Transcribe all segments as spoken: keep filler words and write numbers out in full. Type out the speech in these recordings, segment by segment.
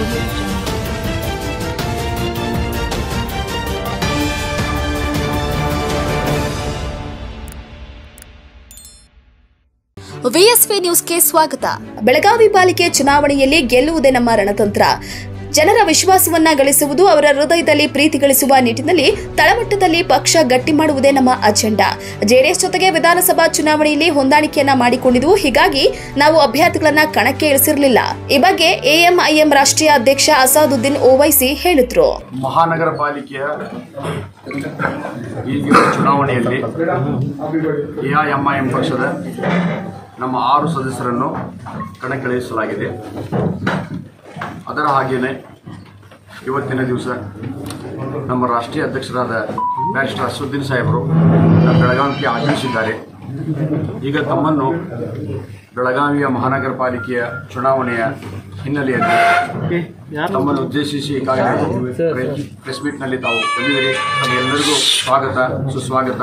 ವಿಎಸ್ವಿ ನ್ಯೂಸ್ಗೆ ಸ್ವಾಗತ. ಬೆಳಗಾವಿ ಪಾಲಿಕೆ ಚುನಾವಣೆಯಲ್ಲಿ ಗೆಲ್ಲುವುದೇ ನಮ್ಮ ರಣತಂತ್ರ. ಜನರ ವಿಶ್ವಾಸವನ್ನ ಗಳಿಸುವುದು, ಅವರ ಹೃದಯದಲ್ಲಿ ಪ್ರೀತಿ ಗಳಿಸುವ ನಿಟ್ಟಿನಲ್ಲಿ ತಳಮಟ್ಟದಲ್ಲಿ ಪಕ್ಷ ಗಟ್ಟಿ ಮಾಡುವುದೇ ನಮ್ಮ ಅಜೆಂಡಾ. ಜೆಡಿಎಸ್ ಜೊತೆಗೆ ವಿಧಾನಸಭಾ ಚುನಾವಣೆಯಲ್ಲಿ ಹೊಂದಾಣಿಕೆಯನ್ನ ಮಾಡಿಕೊಂಡಿದ್ದು, ಹೀಗಾಗಿ ನಾವು ಅಭ್ಯರ್ಥಿಗಳನ್ನ ಕಣಕ್ಕೆ ಇಳಿಸಿರಲಿಲ್ಲ. ಈ ಬಗ್ಗೆ ಎಐಎಂಐಎಂ ರಾಷ್ಟ್ರೀಯ ಅಧ್ಯಕ್ಷ ಅಸಾದುದ್ದೀನ್ ಓವೈಸಿ ಹೇಳಿದ್ರು. ಮಹಾನಗರ ಪಾಲಿಕೆಯ ಈ ಚುನಾವಣೆಯಲ್ಲಿ ಎಐಎಂಐಎಂ ಪಕ್ಷದ ನಮ್ಮ ಆರು ಸದಸ್ಯರನ್ನು ಕಣಕ್ಕಿಳಿಸಲಾಗಿದೆ. ಅದರ ಹಾಗೆಯೇ ಇವತ್ತಿನ ದಿವಸ ನಮ್ಮ ರಾಷ್ಟ್ರೀಯ ಅಧ್ಯಕ್ಷರಾದ ಬ್ಯಾರಿಸ್ಟರ್ ಅಸಾದುದ್ದೀನ್ ಸಾಹೇಬರು ಬೆಳಗಾವಿಗೆ ಆಗಮಿಸಿದ್ದಾರೆ. ಈಗ ತಮ್ಮನ್ನು ಬೆಳಗಾವಿಯ ಮಹಾನಗರ ಪಾಲಿಕೆಯ ಚುನಾವಣೆಯ ಹಿನ್ನೆಲೆಯಲ್ಲಿ ತಮ್ಮನ್ನು ಉದ್ದೇಶಿಸಿ ಈಗಾಗಲೇ ಪ್ರೆಸ್ ಮೀಟ್ನಲ್ಲಿ ತಾವು ಬಂದಿದ್ದೀರಿ. ತಮ್ಮೆಲ್ಲರಿಗೂ ಸ್ವಾಗತ, ಸುಸ್ವಾಗತ.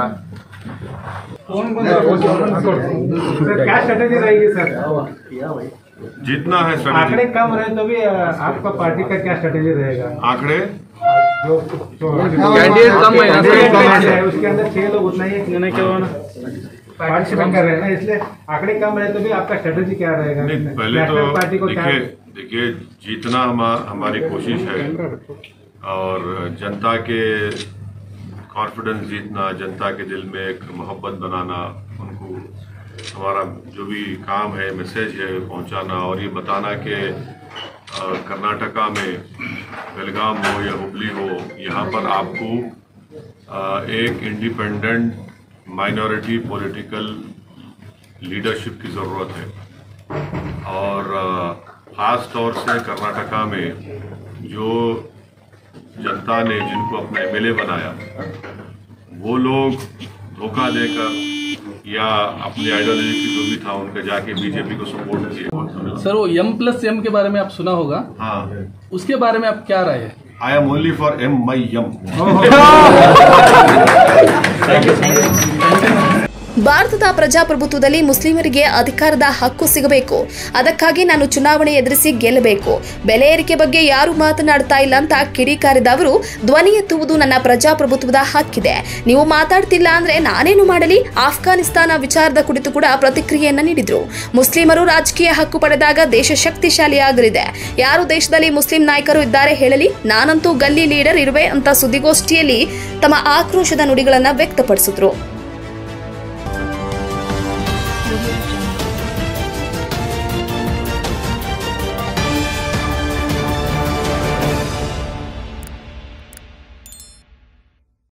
क्या स्ट्रेटेजी रहेगी सर? जितना है आंकड़े कम रहे तो भी आपका पार्टी का क्या स्ट्रेटेजी रहेगा? आंकड़े जो कैंडिडेट कम है उसके अंदर छह लोग उतना ही पार्टिसिपेट कर रहे हैं ना, इसलिए आंकड़े कम रहे तो भी आपका स्ट्रेटेजी क्या रहेगा? पहले तो देखिए देखिए जीतना हमारी कोशिश है और जनता के कॉन्फिडेंस जीतना, जनता के दिल में एक मोहब्बत बनाना, उनको हमारा जो भी काम है, मैसेज है पहुंचाना और ये बताना कि कर्नाटका में बेलगाम हो या हुबली हो, यहाँ पर आपको आ, एक इंडिपेंडेंट माइनॉरिटी पॉलिटिकल लीडरशिप की ज़रूरत है और ख़ास तौर से कर्नाटका में जो जनता ने जिनको अपना एमएलए बनाया वो लोग धोखा देकर या अपनी आइडियोलॉजी की जो भी था उनका जाके बीजेपी को सपोर्ट किए. सर वो एम प्लस एम के बारे में आप सुना होगा, हाँ, उसके बारे में आप क्या राय है? I am only for M my M. ಭಾರತದ ಪ್ರಜಾಪ್ರಭುತ್ವದಲ್ಲಿ ಮುಸ್ಲಿಮರಿಗೆ ಅಧಿಕಾರದ ಹಕ್ಕು ಸಿಗಬೇಕು. ಅದಕ್ಕಾಗಿ ನಾನು ಚುನಾವಣೆ ಎದುರಿಸಿ ಗೆಲ್ಲಬೇಕು. ಬೆಲೆ ಏರಿಕೆ ಬಗ್ಗೆ ಯಾರು ಮಾತನಾಡ್ತಾ ಇಲ್ಲ ಅಂತ ಕಿಡಿಕಾರಿದ ಅವರು, ಧ್ವನಿ ಎತ್ತುವುದು ನನ್ನ ಪ್ರಜಾಪ್ರಭುತ್ವದ ಹಕ್ಕಿದೆ. ನೀವು ಮಾತಾಡ್ತಿಲ್ಲ ಅಂದ್ರೆ ನಾನೇನು ಮಾಡಲಿ? ಆಫ್ಘಾನಿಸ್ತಾನ ವಿಚಾರದ ಕುರಿತು ಕೂಡ ಪ್ರತಿಕ್ರಿಯೆಯನ್ನ ನೀಡಿದ್ರು. ಮುಸ್ಲಿಮರು ರಾಜಕೀಯ ಹಕ್ಕು ಪಡೆದಾಗ ದೇಶ ಶಕ್ತಿಶಾಲಿಯಾಗಲಿದೆ. ಯಾರು ದೇಶದಲ್ಲಿ ಮುಸ್ಲಿಂ ನಾಯಕರು ಇದ್ದಾರೆ ಹೇಳಲಿ? ನಾನಂತೂ ಗಲ್ಲಿ ಲೀಡರ್ ಇರುವೆ ಅಂತ ಸುದ್ದಿಗೋಷ್ಠಿಯಲ್ಲಿ ತಮ್ಮ ಆಕ್ರೋಶದ ನುಡಿಗಳನ್ನ ವ್ಯಕ್ತಪಡಿಸಿದ್ರು.